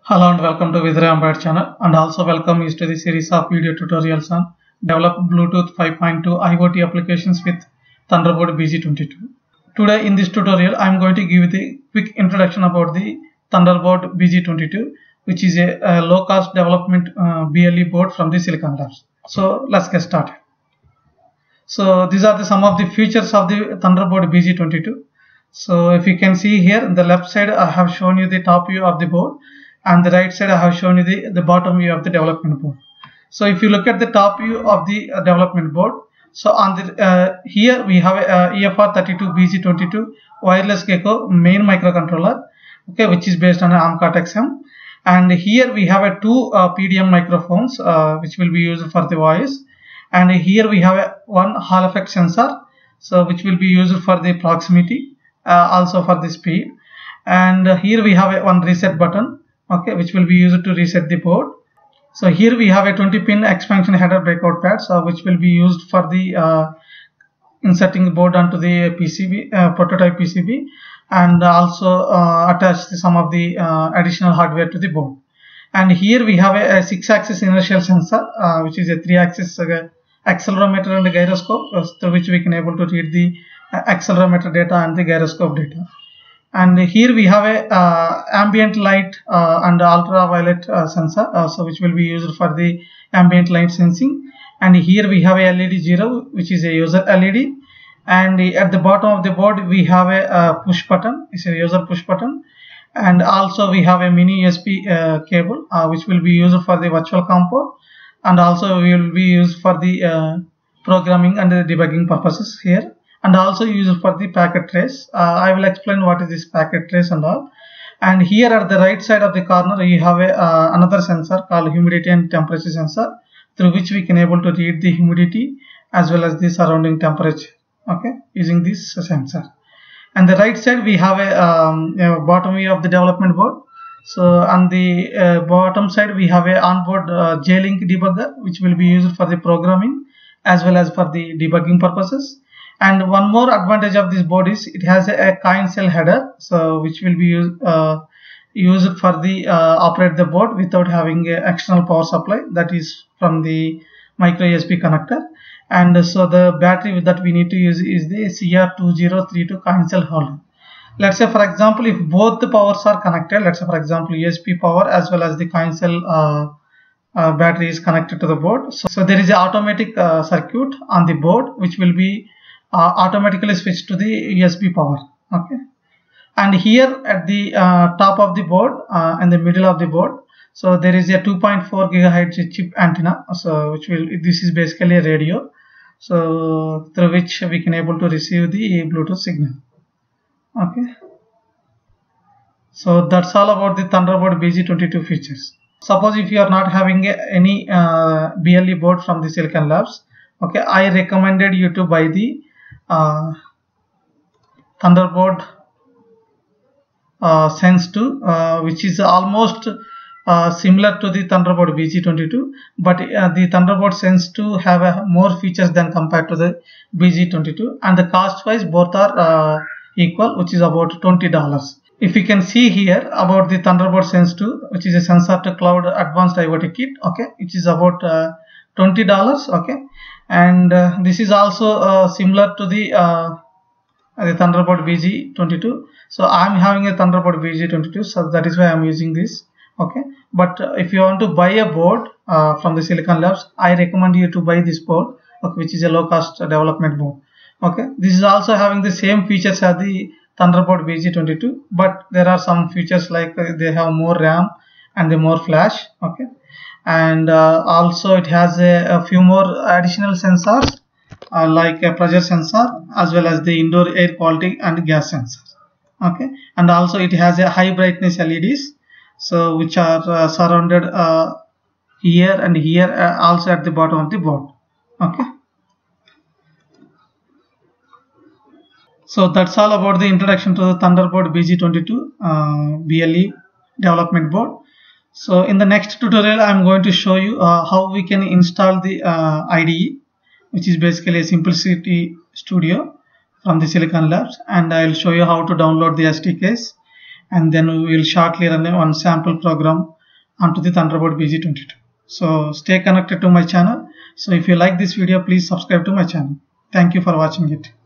Hello and welcome to Vidra Ambed channel, and also welcome you to the series of video tutorials on develop Bluetooth 5.2 IoT applications with Thunderbolt BG22. Today in this tutorial I am going to give the quick introduction about the Thunderbolt BG22, which is a low cost development BLE board from the Silicon Labs. So let's get started. So these are some of the features of the Thunderbolt BG22. So if you can see here in the left side I have shown you the top view of the board, and the right side I have shown you the bottom view of the development board. So if you look at the top view of the development board, so on the here we have a EFR32BG22 wireless Gecko main microcontroller, okay, which is based on ARM Cortex-M, and here we have two PDM microphones which will be used for the voice, and here we have one Hall effect sensor, so which will be used for the proximity, also for the speed, and here we have one reset button, okay, which will be used to reset the board. So here we have a 20-pin expansion header breakout pads, which will be used for the inserting the board onto the PCB, prototype PCB, and also attach some of the additional hardware to the board. And here we have a 6-axis inertial sensor, which is a 3-axis accelerometer and gyroscope, through which we can able to read the accelerometer data and the gyroscope data. And here we have a ambient light and ultraviolet sensor, so which will be used for the ambient light sensing. And here we have a LED 0, which is a user LED. And at the bottom of the board we have a push button, it's a user push button. And also we have a mini USB cable, which will be used for the virtual COM port, and also will be used for the programming and the debugging purposes here, and also used for the packet trace. I will explain what is this packet trace and all. And here at the right side of the corner you have another sensor called humidity and temperature sensor, through which we can able to read the humidity as well as the surrounding temperature, okay, using this sensor. And the right side we have a bottom view of the development board. So on the bottom side we have a onboard J-Link debugger, which will be used for the programming as well as for the debugging purposes. And one more advantage of this board is it has a coin cell header, so which will be used for the operate the board without having a external power supply, that is from the micro USB connector. And so the battery that we need to use is the CR2032 coin cell holder. Let's say for example if both the powers are connected, let's say for example USB power as well as the coin cell battery is connected to the board, so there is an automatic circuit on the board which will be automatically switch to the USB power, okay. And here at the top of the board, in the middle of the board, so there is a 2.4 gigahertz chip antenna, so this is basically a radio, so through which we can able to receive the Bluetooth signal, okay. So that's all about the Thunderbolt BG22 features. Suppose if you are not having any BLE board from the Silicon Labs, okay, I recommended you to buy the Thunderbolt Sense 2, which is almost similar to the Thunderbolt BG22, but the Thunderbolt Sense 2 have more features than compared to the BG22, and the cost wise both are equal, which is about $20. If you can see here about the Thunderbolt Sense 2, which is a sensor to cloud advanced IoT kit, okay, it is about $20, okay. And this is also similar to the Thunderbolt BG22. So I am having a Thunderbolt BG22, so that is why I am using this, okay. But if you want to buy a board from the Silicon Labs, I recommend you to buy this board, okay, which is a low cost development board, okay. This is also having the same features as the Thunderbolt BG22, but there are some features like they have more RAM and the more flash, okay. And also it has a few more additional sensors like a pressure sensor as well as the indoor air quality and gas sensors, okay. And also it has a high brightness LEDs, so which are surrounded here and here, also at the bottom of the board, okay. So that's all about the introduction to the Thunderbolt BG22 BLE development board. So in the next tutorial I am going to show you how we can install the IDE, which is basically a Simplicity Studio from the Silicon Labs, and I will show you how to download the SDKs, and then we will shortly run one sample program onto the Thunderbird BG22. So stay connected to my channel. So if you like this video, please subscribe to my channel. Thank you for watching it.